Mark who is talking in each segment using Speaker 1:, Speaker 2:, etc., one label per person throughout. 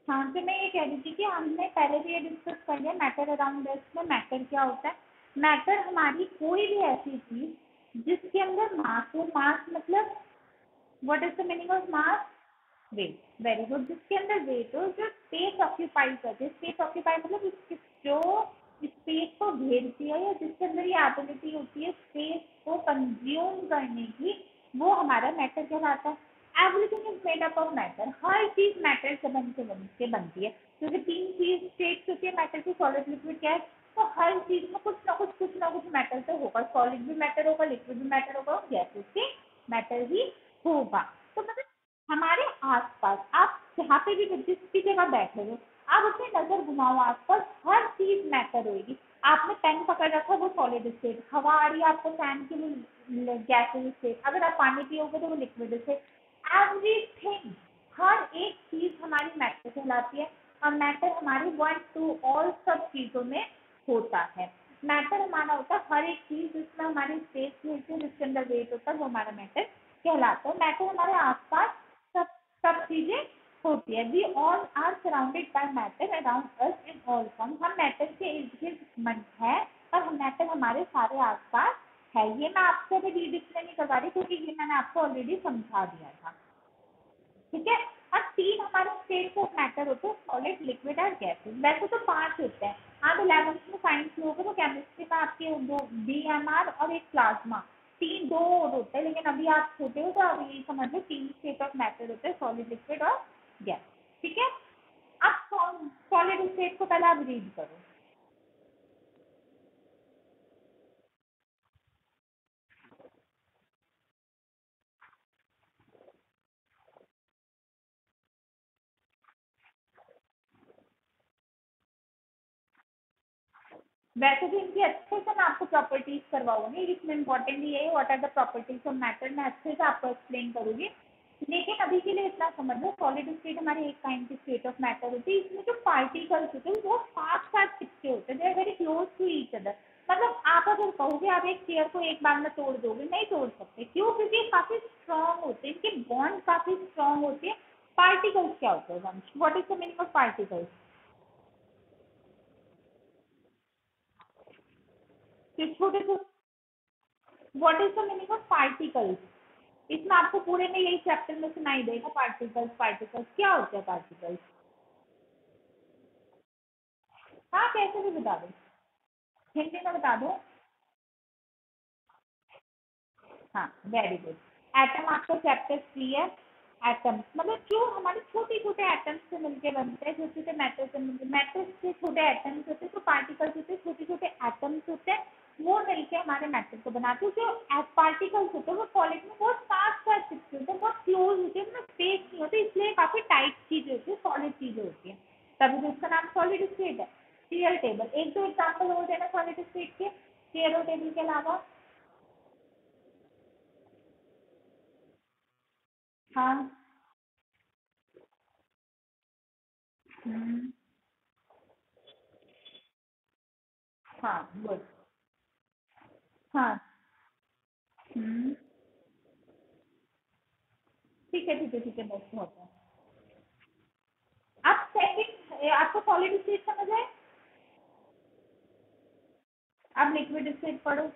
Speaker 1: हाँ, तो मैं ये कह रही थी कि हमने पहले भी ये डिस्कस कर लिया मैटर अराउंड अस में मैटर क्या होता है। मैटर हमारी कोई भी ऐसी चीज जिसके अंदर मास हो, मास मतलब what is the meaning of mass? Weight. Very good. जिसके अंदर वेट हो, जो स्पेस ऑक्यूपाई करती है, स्पेस ऑक्यूपाई मतलब जो स्पेस को घेरती है या जिसके अंदर ये एबिलिटी होती है स्पेस को कंज्यूम करने की, वो हमारा मैटर कहलाता है। Everything is made up of matter. हर चीज मैटर से बनती है, क्योंकि तीन चीज स्टेट्स होती है मैटर की, सॉलिड लिक्विड गैस। तो हर चीज में कुछ ना कुछ मैटर तो होगा। सॉलिड भी मैटर होगा, लिक्विड भी मैटर होगा, गैसेस भी मैटर ही होगा। तो मतलब हमारे आसपास आप जहाँ पे भी जिस भी जगह बैठे हो, आप अपनी नजर घुमाओ आसपास, हर चीज मैटर होगी। आपने पेन पकड़ रखा, वो सॉलिड स्टेट। हवा आ रही है आपको फैन की, गैसेज स्टेट। अगर आप पानी पियोगे तो वो लिक्विड स्टेट। एवरीथिंग, हर एक चीज हमारी मैटर कहलाती है। और मैटर हमारी वन टू ऑल सब चीजों में होता है। मैटर हमारा होता है हर एक चीज जिसमें हमारी स्पेस होती है, जिसके अंदर वेट होता है, वो हमारा मैटर कहलाता है। मैटर हमारे आसपास सब सब चीजें होती है। We all are surrounded by matter around us in all form. हम मैटर के इर्द गिर्द है और मैटर हमारे सारे आसपास है। ये मैं आपसे अभी रीडिक्शन नहीं करवा रही, क्योंकि ये मैंने आपको ऑलरेडी समझा दिया था। ठीक है। अब तीन हमारे स्टेट्स ऑफ मैटर होते हैं, सॉलिड, लिक्विड और गैसेस। वैसे तो पांच होते हैं। आप 11th में साइंस लोगे तो केमिस्ट्री में आपके दो BMR और एक प्लाज्मा, तीन दो और होते हैं। लेकिन अभी आप छोटे हो तो आप यही समझ लो तीन स्टेट ऑफ मैटर होते हैं, सॉलिड, लिक्विड और गैस। ठीक है। अब सॉलिड स्टेट को पहले आप रीड करो। वैसे भी इनकी अच्छे से मैं आपको प्रॉपर्टीज करवाऊंगी। इसमें इंपॉर्टेंट ये है what are the properties of matter, मैं अच्छे से आपको एक्सप्लेन करूंगी। लेकिन अभी के लिए इतना समझ लो, सॉलिड स्टेट हमारी एक काइंड की स्टेट ऑफ मैटर होती है। इसमें जो पार्टिकल्स होते हैं वो साथ साथ चिपके होते हैं, they are very close to each other. मतलब आप अगर कहोगे आप एक चेयर को एक बार में तोड़ दोगे, नहीं तोड़ सकते। क्यों? क्योंकि काफी स्ट्रांग होते हैं, इनके बॉन्ड काफी स्ट्रांग होते हैं। पार्टिकल्स क्या होते हैं? What is the meaning of particles? छोटे छोटे, what is the meaning of particles? इसमें आपको पूरे में यही चैप्टर में सुनाई देगा। पार्टिकल्स, पार्टिकल्स क्या होते हैं पार्टिकल्स? हाँ, कैसे भी बता दो, हिंदी में बता दो। हाँ, वेरी गुड। एटम आपका चैप्टर 3 है। एटम मतलब जो हमारे छोटे छोटे एटम्स से मिलके बनते हैं, छोटे छोटे मेटल से मिलके, मेटल से छोटे एटम्स होते हैं, तो पार्टिकल्स होते हैं, छोटे छोटे एटम्स होते हैं, वो मिलके हमारे मेटल को बनाते हैं। जो पार्टिकल्स होते हैं वो सॉलिड में बहुत साथ साथ चिपके होते हैं, बहुत क्लोज होते हैं, उनमें स्पेस नहीं होती, इसलिए काफी टाइट चीजें होती है, सॉलिड चीजें होती है। तभी तो इसका नाम सॉलिड स्टेट है। पीरियड टेबल, एक दो एग्जाम्पल हो देना सॉलिड स्टेट के, पीरियड टेबल के अलावा। हाँ। हम्म, हाँ, गुड। हाँ। हम्म, ठीक है ठीक है ठीक है, बस बहुत है। अब सेकंड, आपको सॉलिड स्टेट समझ आए? अब लिक्विड स्टेट पढ़ो।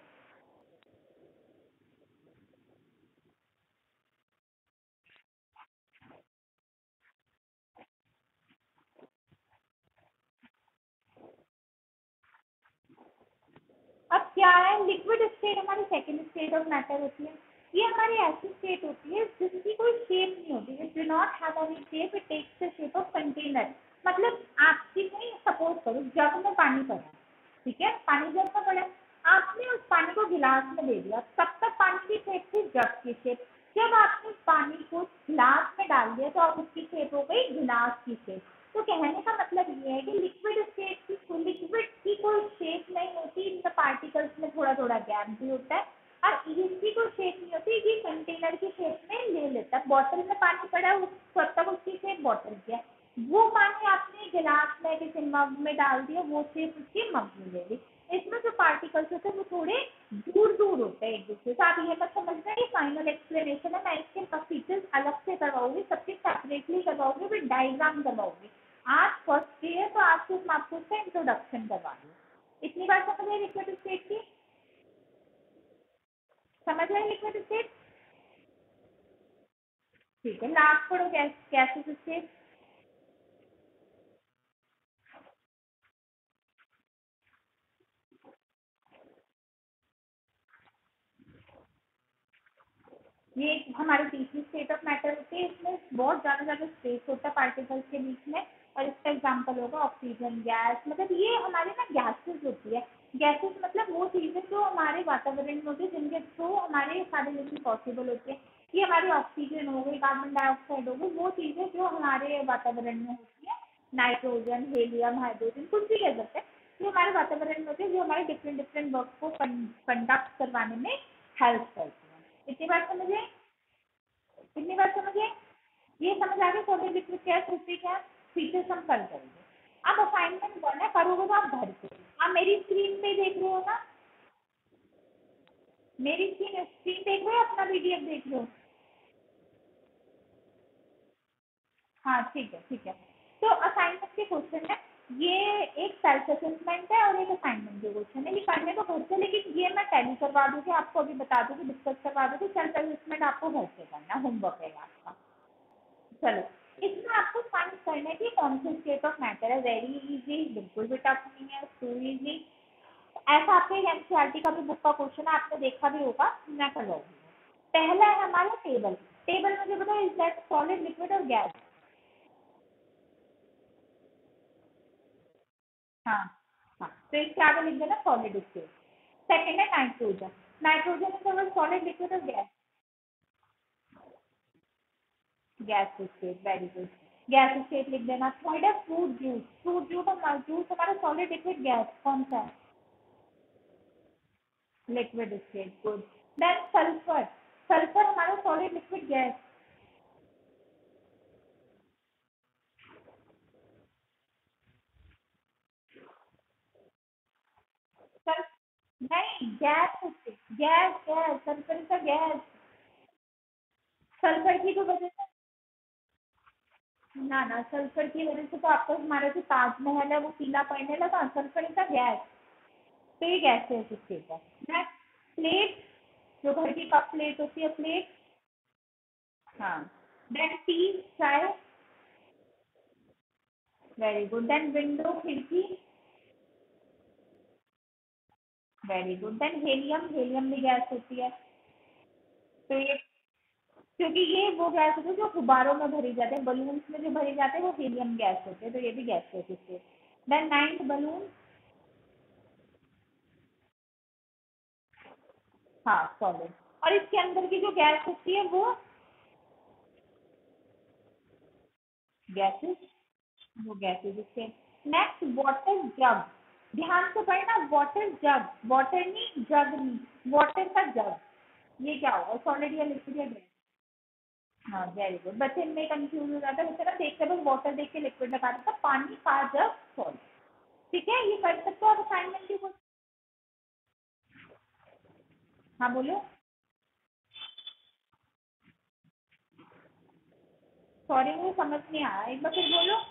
Speaker 1: अब क्या है, लिक्विड स्टेट हमारी सेकंड स्टेट ऑफ मैटर होती है। ये हमारी ऐसी स्टेट होती है जिसकी कोई शेप नहीं होती है, do not have any shape, it takes the shape of container. मतलब आपकी नहीं, सपोज करो जग में पानी पड़ा है, ठीक है, पानी जग में पड़ा है, आपने उस पानी को गिलास में दे दिया, तब तक पानी की शेप थी जग की शेप। जब आपने पानी को गिलास में डाल दिया तो अब उसकी शेप हो गई गिलास की शेप। तो कहने का मतलब ये है कि लिक्विड स्टेट की, लिक्विड की कोई शेप नहीं होती, इनका पार्टिकल्स में थोड़ा थोड़ा गैप भी होता है, और इसकी कोई शेप नहीं होती, ये कंटेनर की शेप में ले लेता है। बॉटल में पानी पड़ा है, तब तक उसकी शेप बॉटल की है। वो पानी आपने गिलास में किसी मग में डाल दिया, वो शेप उसकी मग में ले ली। इसमें जो पार्टिकल्स होते हैं वो थोड़े दूर दूर होते हैं एक दूसरे से। आप ये मत समझना ये फाइनल एक्सप्लेनेशन है, मैं इसके फीचर्स अलग से करवाऊंगी, सबके सेपरेटली करवाऊंगी, फिर डायग्राम करवाऊंगी। आज फर्स्ट डे है तो आज सिर्फ मैं आपको उसका इंट्रोडक्शन करवा रही हूँ। इतनी बात समझ रहे लिक्विड स्टेट की? समझ रहे लिक्विड स्टेट? ठीक है, लास्ट पढ़ो गैसेस स्टेट। ये हमारी तीसरी स्टेट ऑफ मैटर होती है। इसमें बहुत ज्यादा ज्यादा स्पेस होता है पार्टिकल्स के बीच में। और इसका एग्जांपल होगा ऑक्सीजन गैस। मतलब ये हमारे ना गैसेस होती है। गैसेस मतलब वो चीजें जो हमारे वातावरण में होती है, जिनके थ्रू हमारे सारे लिविंग पॉसिबल होते हैं। ये हमारी ऑक्सीजन हो गई, कार्बन डाइऑक्साइड हो गई, वो चीजें जो हमारे वातावरण में होती है। नाइट्रोजन, हेलियम, हाइड्रोजन, कुछ भी कह सकते हैं। जो हमारे वातावरण में होते हैं, जो हमारे डिफरेंट डिफरेंट वर्क को कंडक्ट करवाने में हेल्प करती है। इतनी बात समझे? कितनी बार समझे? ये समझ आ गई सॉलिड लिक्विड गैस होती क्या? फीचर्स हम कल करेंगे। अब असाइनमेंट करना करोगे तो आप घर पे। आप मेरी स्क्रीन पे देख रहे हो ना? मेरी स्क्रीन स्क्रीन देख रहे हो, अपना पीडीएफ देख रहे हो? हाँ ठीक है ठीक है। तो असाइनमेंट के क्वेश्चन है। ये एक सेल्फ असेसमेंट है और एक असाइनमेंट के क्वेश्चन है। ये करने को घर से, लेकिन ये मैं टैली करवा दूंगी आपको, अभी बता दूंगी, डिस्कस करवा दूंगी। सेल्फ असेसमेंट आपको घर से करना, होमवर्क है आपका। चलो, इसमें आपको फाइंड करना है कि कौन सी स्टेट ऑफ मैटर है। वेरी इजी, बिल्कुल भी टफ नहीं है, टू इजी। ऐसा आपके एनसीईआरटी का भी बुक का क्वेश्चन है, आपने देखा भी होगा, मैं करवाऊंगी। पहला है हमारा टेबल। टेबल मुझे बताओ, इज दैट सॉलिड, लिक्विड और गैस? हाँ हाँ, तो इसके आगे लिख देना सॉलिड स्टेट। सेकेंड है nitrogen. Nitrogen is our solid, liquid और gas? Gas state, very good. Gas state लिख देना। थर्ड है फ्रूट जूस। फ्रूट जूस और जूस हमारा सॉलिड, लिक्विड, गैस, कौन सा है? Liquid state, good. Then sulphur. Sulphur हमारा सॉलिड, लिक्विड, गैस? सल्फ नहीं, gas state, gas gas, sulphur का गैस। सल्फर की तो वजह से, ना ना, सल्फर की वजह से तो आपका हमारा जो ताजमहल है वो पीला पड़ने लगा। सल्फर का गैस, तो ये गैस स्टेट है। Next, plate. जो घर की कप प्लेट होती है, प्लेट। हाँ। देन टी, चाय। Very good. देन विंडो, खिड़की। Very good. Then helium. Helium भी गैस होती है। तो ये, क्योंकि ये वो गैस होती है जो गुब्बारों में भरी जाते हैं, बलून्स में जो भरी जाते हैं वो हीलियम गैस होते हैं। तो ये भी गैस होती है। Then ninth, balloon. हाँ, सॉलिड। और इसके अंदर की जो गैस होती है वो गैसेस, वो गैसेस इसके। Next, water jug. ध्यान से पढ़ना, वाटर जग, वाटर नहीं, जग नहीं, वाटर का जग। ये क्या होगा, सॉलिड या लिक्विड या गैस? हाँ, वेरी गुड। बच्चे इनमें कंफ्यूज हो जाता है, बच्चे ना देखते बस वाटर देख के लिक्विड लगा देता, पानी का जग सॉल्व। ठीक है, ये कर सकते हो आप असाइनमेंट की कुछ? हाँ बोलो। सॉरी, मुझे समझ नहीं आया, एक बार फिर बोलो।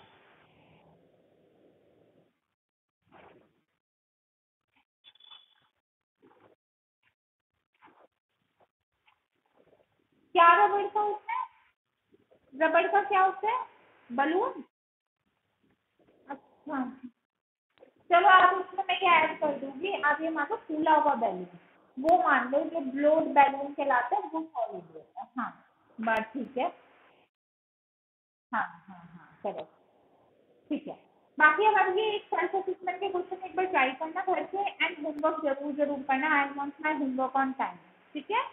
Speaker 1: क्या रबड़ का होता है? रबड़ का क्या होता है? बलून? अच्छा, चलो आप उसमें मैं क्या ऐड कर दूंगी, आप ये मान लो फूला हुआ बैलून, वो मान लो जो ब्लोड बैलून कहलाता है, वो सॉलिड होता है। हाँ, बात ठीक है। हाँ हाँ हाँ, चलो ठीक है। बाकी अब ये एक सेल्फ असेसमेंट के क्वेश्चन एक बार ट्राई करना घर से, एंड होमवर्क जरूर जरूर करना। I want my homework on time. ठीक है।